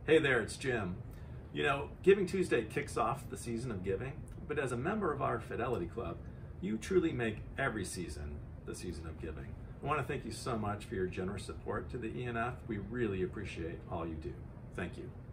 Hey there, it's Jim. You know, Giving Tuesday kicks off the season of giving, but as a member of our Fidelity Club, you truly make every season the season of giving. I want to thank you so much for your generous support to the ENF. We really appreciate all you do. Thank you.